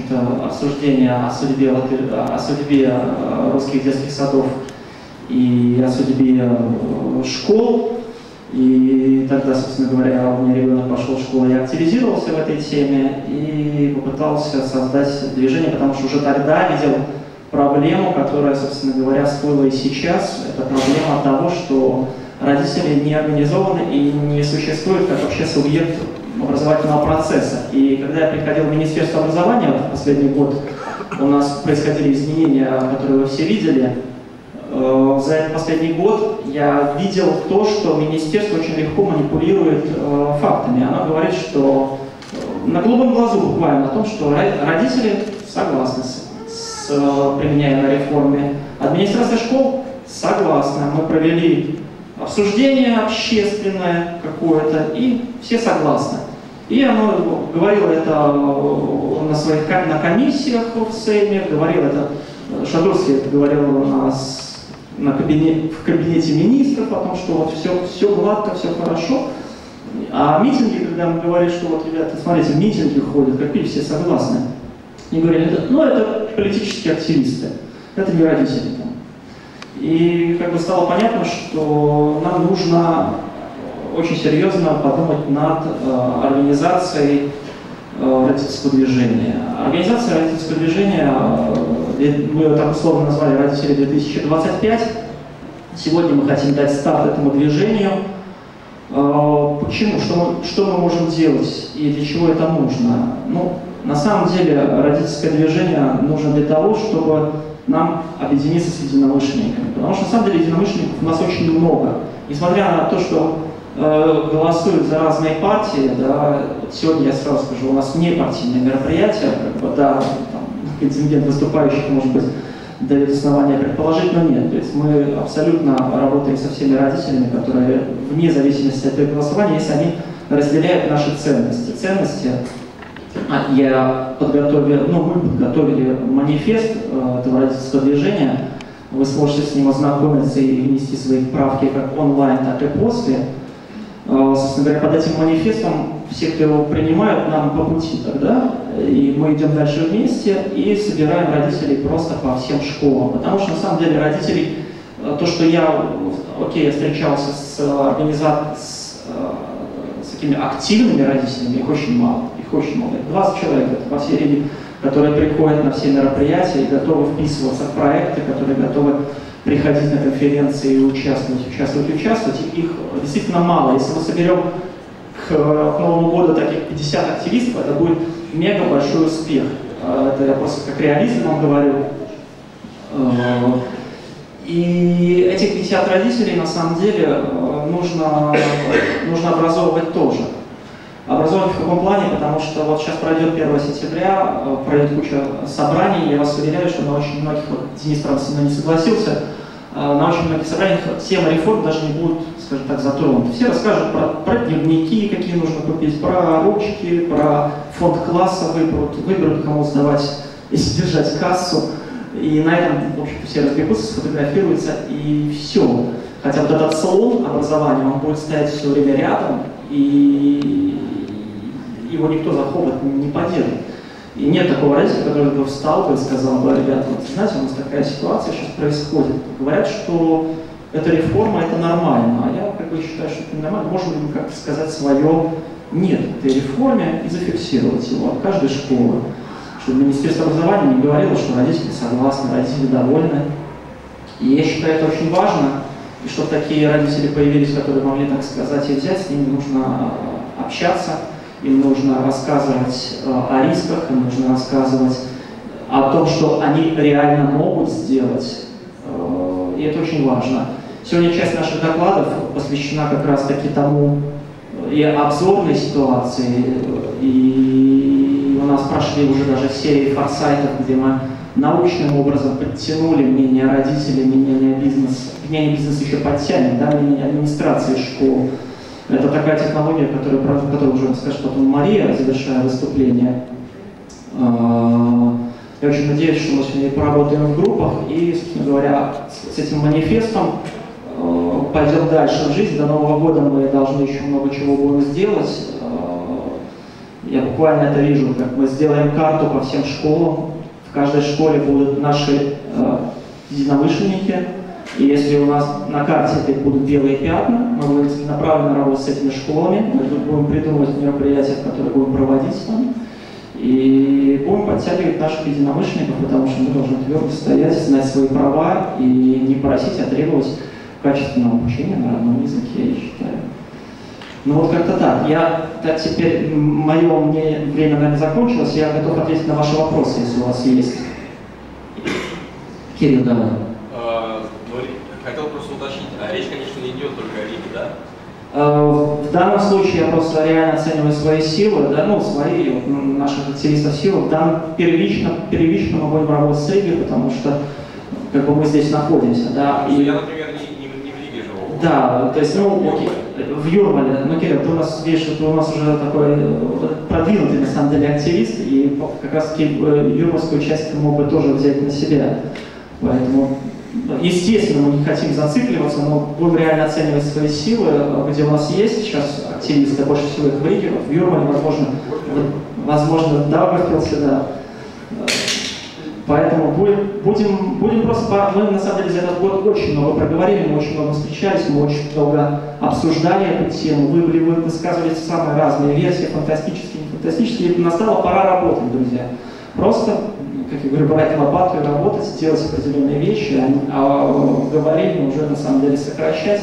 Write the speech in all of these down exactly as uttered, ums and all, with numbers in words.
общем-то, обсуждение о судьбе, о судьбе русских детских садов и о судьбе школ. И тогда, собственно говоря, у меня ребенок пошел в школу, я активизировался в этой теме и попытался создать движение, потому что уже тогда видел проблему, которая, собственно говоря, всплыла и сейчас. Это проблема того, что родители не организованы и не существуют как вообще субъект образовательного процесса. И когда я приходил в Министерство образования, вот в последний год у нас происходили изменения, которые вы все видели. За этот последний год я видел то, что министерство очень легко манипулирует э, фактами. Оно говорит, что на голубом глазу буквально о том, что родители согласны с, с применяемой реформой. Администрация школ согласна. Мы провели обсуждение общественное какое-то, и все согласны. И оно говорило это на своих на комиссиях в Сейме, говорил это, Шадурский это говорил у нас на кабинет, в кабинете министров о том, что вот все, все гладко, все хорошо. А митинги, когда мы говорили, что вот, ребята, смотрите, митинги ходят, какие все согласны. Они говорили, ну это политические активисты, это не родители. Там. И как бы стало понятно, что нам нужно очень серьезно подумать над э, организацией э, родительского движения. Организация родительского движения, э, мы ее так условно назвали «Родители две тысячи двадцать пять». Сегодня мы хотим дать старт этому движению. Э, почему? Что мы, что мы можем делать и для чего это нужно? Ну, на самом деле родительское движение нужно для того, чтобы нам объединиться с единомышленниками. Потому что на самом деле единомышленников у нас очень много. Несмотря на то, что э, голосуют за разные партии, да, вот сегодня я сразу скажу, у нас внепартийные мероприятия, как бы, да, там, контингент выступающих, может быть, дает основания предположить, но нет. То есть мы абсолютно работаем со всеми родителями, которые вне зависимости от их голосования, если они разделяют наши ценности. Ценности я подготовил, ну, мы подготовили манифест э, этого родительского движения. Вы сможете с ним ознакомиться и внести свои правки как онлайн, так и после. Э, собственно говоря, под этим манифестом все, кто его принимают, нам по пути тогда. И мы идем дальше вместе и собираем родителей просто по всем школам. Потому что на самом деле родителей, то, что я, окей, я встречался с организаторами, с, с такими активными родителями, их очень мало. Очень много. двадцать человек это по всей Риге, которые приходят на все мероприятия и готовы вписываться в проекты, которые готовы приходить на конференции и участвовать, участвовать, участвовать. И их действительно мало. Если мы соберем к Новому году таких пятьдесят активистов, это будет мега большой успех. Это я просто как реализм вам говорю. И этих пятьдесят родителей на самом деле нужно, нужно образовывать тоже. Образовывать в каком плане? Потому что вот сейчас пройдет первое сентября, пройдет куча собраний, я вас уверяю, что на очень многих, вот Денис, правда, со мной не согласился, на очень многих собраниях тема реформ даже не будет, скажем так, затронута. Все расскажут про, про дневники, какие нужно купить, про ручки, про фонд класса выберут, выберут, кому сдавать и содержать кассу. И на этом, в общем-то, все разбегутся, сфотографируются, и все. Хотя вот этот слон образования, он будет стоять все время рядом, и его никто за хобот не поддержит. И нет такого родителя, который бы встал бы и сказал бы, ребята, вот, знаете, у нас такая ситуация сейчас происходит. Говорят, что эта реформа, это нормально, а я как бы считаю, что это нормально. Можно ли как-то сказать свое «нет» этой реформе и зафиксировать его от каждой школы. Чтобы Министерство образования не говорило, что родители согласны, родители довольны. И я считаю, это очень важно. И чтобы такие родители появились, которые могли так сказать и взять, с ними нужно общаться. Им нужно рассказывать э, о рисках, им нужно рассказывать о том, что они реально могут сделать. Э, и это очень важно. Сегодня часть наших докладов посвящена как раз таки тому и обзорной ситуации. И у нас прошли уже даже серии форсайтов, где мы научным образом подтянули мнение родителей, мнение бизнеса. Мнение бизнеса еще подтянем, да, мнение администрации школ. Это такая технология, которую, про которую уже расскажет потом Мария, завершая выступление. Я очень надеюсь, что мы сегодня поработаем в группах и, собственно говоря, с этим манифестом пойдем дальше в жизнь. До Нового года мы должны еще много чего будем сделать. Я буквально это вижу, как мы сделаем карту по всем школам. В каждой школе будут наши э, единомышленники. И если у нас на карте это будут белые пятна, мы будем целенаправленно работать с этими школами, мы будем придумывать мероприятия, которые будем проводить там, и будем подтягивать наших единомышленников, потому что мы должны твердо стоять, знать свои права и не просить, а требовать качественного обучения на родном языке, я считаю. Ну вот как-то так. Я, так теперь, мое мне время, наверное, закончилось, я готов ответить на ваши вопросы, если у вас есть. Кирилл, давай. Хотел просто уточнить, а речь, конечно, не идет только о Риге, да? В данном случае я просто реально оцениваю свои силы, да, ну, свои, вот, наших активистов силы. Да, первично, первично мы будем работать с Ригой, потому что как бы мы здесь находимся, да. И... И... Я, например, не, не, не в Риге живу. Да, то есть, ну, окей, в Юрмале, ну, Кирилл, ты у нас, видишь, ты у нас уже такой продвинутый, на самом деле, активист, и как раз таки юрмальскую часть ты мог бы тоже взять на себя, поэтому... Естественно, мы не хотим зацикливаться, но будем реально оценивать свои силы, где у нас есть сейчас активисты, больше всего их в Риге, в Юрмале, возможно, возможно, да, Гартелсе, да. Поэтому будем, будем, будем просто, мы на самом деле за этот год очень много проговорили, мы очень много встречались, мы очень много обсуждали эту тему, вы, вы высказывали самые разные версии, фантастические, не фантастические, и настала пора работать, друзья. Просто, как я говорю, брать лопату и работать, делать определенные вещи, а, а говорение уже на самом деле сокращать.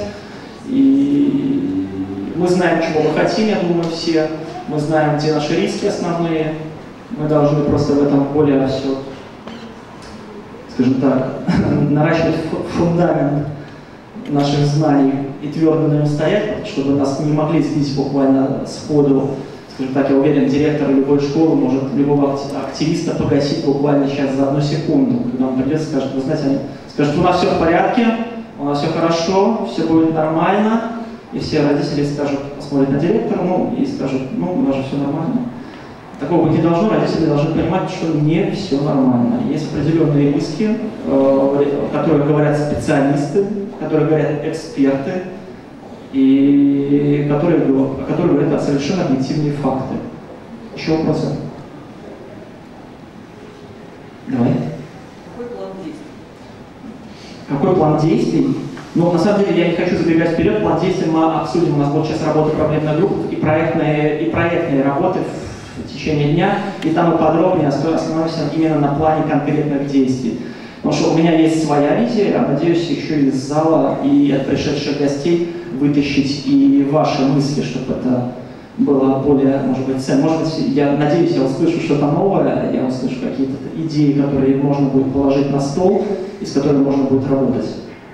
И мы знаем, чего мы хотим, я думаю, все. Мы знаем, где наши риски основные. Мы должны просто в этом более все, скажем так, наращивать фундамент наших знаний и твердо на нем стоять, чтобы нас не могли сбить буквально сходу. Скажем так, я уверен, директор любой школы может любого активиста погасить буквально сейчас за одну секунду, когда он придет и скажет, вы знаете, они скажут, у нас все в порядке, у нас все хорошо, все будет нормально, и все родители скажут, посмотрят на директора, ну, и скажут, ну, у нас же все нормально. Такого быть не должно, родители должны понимать, что не все нормально. Есть определенные риски, которые говорят специалисты, которые говорят эксперты, и которые, которые говорят совершенно объективные факты. Еще вопросы? Давай. Какой план действий? Какой план действий? Ну, на самом деле, я не хочу забегать вперед. План действий мы обсудим. У нас будет сейчас работа проблемных групп и проектные, и проектные работы в течение дня. И там мы подробнее остановимся именно на плане конкретных действий. Потому что у меня есть своя визия, я надеюсь еще из зала и от пришедших гостей вытащить и ваши мысли, чтобы это было более, может быть, ценно. Может быть, я надеюсь, я услышу что-то новое, я услышу какие-то идеи, которые можно будет положить на стол, и с которыми можно будет работать.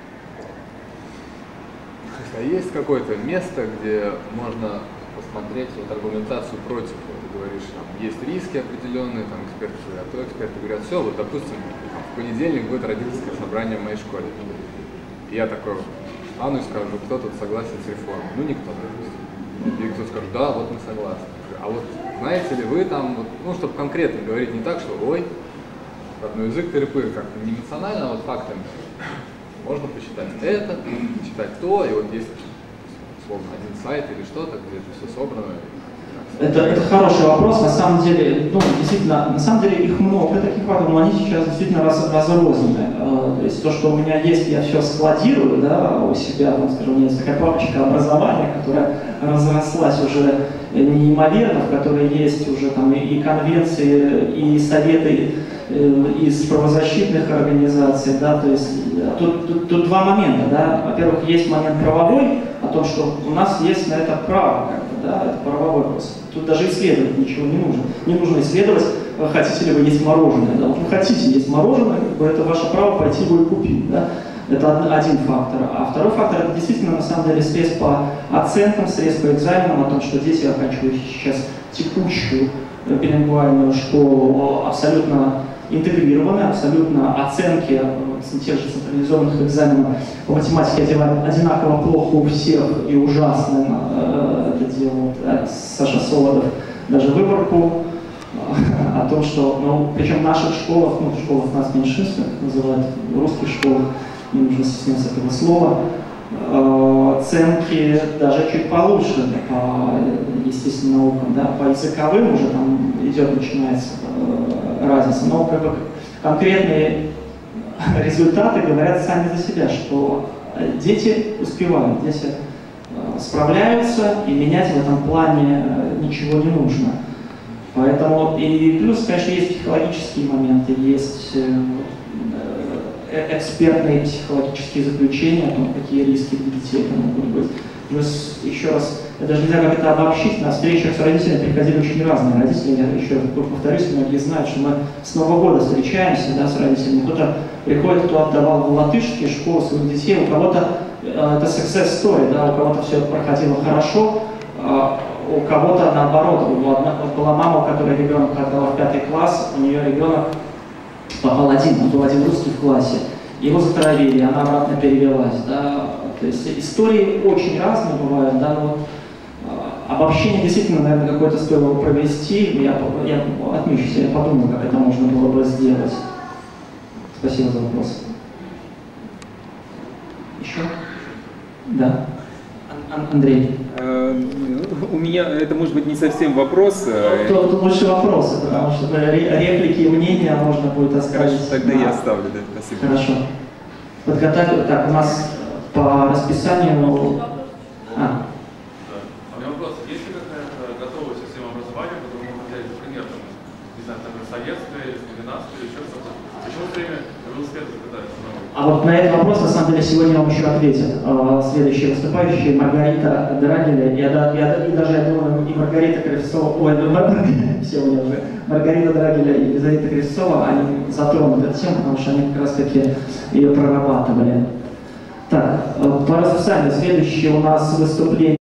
А есть какое-то место, где можно посмотреть вот аргументацию против? Ты говоришь, там есть риски определенные, там эксперты говорят, а то эксперты говорят, все, вот допустим, в понедельник будет родительское собрание в моей школе. И я такой стану и скажу, кто тут согласен с реформой? Ну, никто, допустим. И кто скажет, да, вот мы согласны. А вот знаете ли вы там, вот, ну, чтобы конкретно говорить не так, что, ой, родной язык тыры-пыры, как-то не эмоционально, а вот фактами. Можно посчитать это, читать то, и вот есть, условно, один сайт или что-то, где это все собрано. Это, это хороший вопрос, на самом деле, ну, действительно, на самом деле их много таких фактов, но они сейчас действительно раз, разрознены. То есть то, что у меня есть, я все складирую, да, у себя, ну, скажем, у меня есть такая папочка образования, которая разрослась уже неимоверно, в которой есть уже там и конвенции, и советы из правозащитных организаций, да, то есть тут, тут, тут два момента, да. Во-первых, есть момент правовой, о том, что у нас есть на это право, как бы, да, это правовой вопрос. Тут даже исследовать ничего не нужно. Не нужно исследовать, хотите ли вы есть мороженое, да. Вот вы хотите есть мороженое, как бы, это ваше право пойти его и купить, да. Это один фактор. А второй фактор, это действительно, на самом деле, срез по оценкам, срез по экзаменам, о том, что дети оканчивают сейчас текущую билингвальную школу абсолютно интегрированы, абсолютно оценки тех же централизованных экзаменов по математике одинаково плохо у всех и ужасно это делает Саша Солодов даже выборку о том, что, ну, причем в наших школах, ну, в школах нас меньшинств, как называют, в русских школах, не нужно стесняться этого слова, оценки даже чуть получше по естественным наукам, да, по языковым уже там идет, начинается э, разница, но как бы конкретные результаты говорят сами за себя, что дети успевают, дети э, справляются, и менять в этом плане ничего не нужно. Поэтому, и плюс, конечно, есть психологические моменты, есть э, экспертные психологические заключения о том, какие риски для детей это могут быть. Плюс, еще раз, я даже не знаю, как это обобщить, на встречах с родителями приходили очень разные родители. Я еще повторюсь, многие знают, что мы с Нового года встречаемся, да, с родителями. Кто-то приходит, кто отдавал в латышские школы своих детей, у кого-то э, это success story, да, у кого-то все проходило хорошо, э, у кого-то наоборот. Одна, была мама, у которой ребенок отдала в пятый класс, у нее ребенок попал один, он был один русский в классе, его затравили, она обратно перевелась, да, то есть истории очень разные бывают, да, но а, обобщение действительно, наверное, какое-то стоило провести, я, я отмечусь, я подумаю, как это можно было бы сделать. Спасибо за вопрос. Еще? Да. Ан Андрей. У меня это может быть не совсем вопрос. Тут лучше вопросы, потому что реплики и мнения можно будет оставить. Хорошо, тогда я оставлю, да, спасибо. Хорошо. Подготовили. Так, у нас по расписанию. А. У меня вопрос. Есть ли какая-то готовая система образования, которую можно взять за пример, там, не знаю, например, советская, скандинавская или еще что-то? Почему все время велосипед изобретается новый? А вот на этот вопрос, на самом деле, сегодня вам еще ответят следующие выступающие, Маргарита Драгеля, я, я, и даже, я думаю, и Маргарита Кривцова, ой, все у меня уже, Маргарита Драгеля и Елизавета Кривцова, они затронут эту тему, потому что они как раз таки ее прорабатывали. Так, по расписанию, следующее у нас выступление.